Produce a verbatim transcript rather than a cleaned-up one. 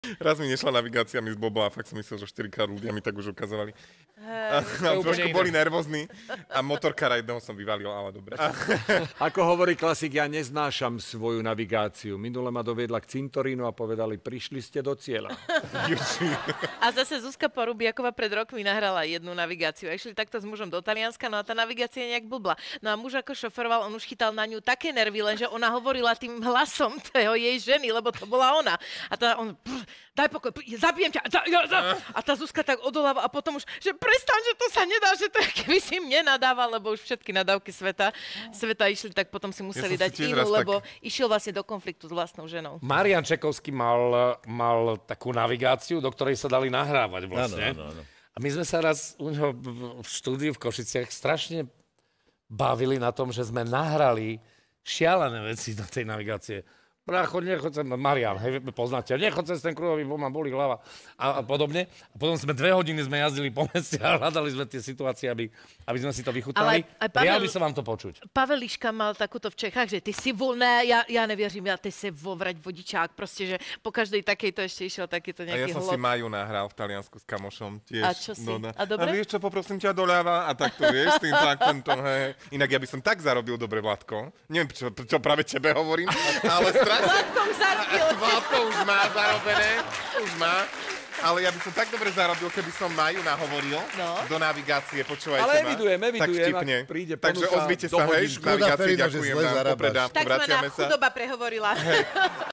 Raz mi nešla navigácia, mi zblbla a fakt som myslel, že štyrikrát ľudia mi tak už ukazovali. Hey. A trošku boli nervózni a motorkára jedného som vyvalil, ale dobre. Ako hovorí klasik, ja neznášam svoju navigáciu. Minule ma doviedla k cintorínu a povedali, prišli ste do cieľa. A zase Zuzka Porubiaková pred rokmi nahrala jednu navigáciu. A išli takto s mužom do Talianska, no a tá navigácia nejak blbla. No a muž ako šoferoval, on už chytal na ňu také nervy, lenže ona hovorila tým hlasom toho jej ženy, lebo to bola ona. A tá on, daj pokoj, zabijem ťa. Za, ja, za. A tá Zuzka tak odoláva a potom už, že prestaň, že to sa nedá, že to je, keby si mne nadával, lebo už všetky nadávky sveta, sveta išli, tak potom si museli ja dať inú, lebo tak... išiel vlastne do konfliktu s vlastnou ženou. Marian Čekovský mal, mal takú navigáciu, do ktorej sa dali nahrávať vlastne. No, no, no, no. A my sme sa raz u neho v štúdiu v Košiciach strašne bavili na tom, že sme nahrali šialené veci do tej navigácie. Brácho, nechoď sem, Marian, hej, poznáte, nechoď cez ten kruhový, bo ma boli hlava a, a podobne. A potom sme dve hodiny sme jazdili po meste a hľadali sme tie situácie, aby, aby sme si to vychutnali. Prijal by som vám to počuť. Pavel Liška mal takúto v Čechách, že ty si voľné, ja, ja nevěřím, ja ty si vovrať vodičák, proste, že po každej takejto ešte išiel takýto nejaký hlop. A ja som hlop. si Maju nahral v Taliansku s kamošom tiež. A čo si? No, na... A dobre? A vieš čo, poprosím ťa doľava a tak to vieš, s týmto akcentom, hej. Inak ja by som tak zarobil dobre, Vládko. Neviem, čo, čo práve tebe hovorím, ale strašne... Vládko už má zarobené, už má. Ale ja by som tak dobre zarobil, keby som Maju nahovoril no. do navigácie, počúvajte ale ma. evidujem, evidujem, tak príde Takže ozvite sa, hej, v navigácii, ďakujem vám, popredávam, tak vraciame sa. Tak ma na chudoba prehovorila.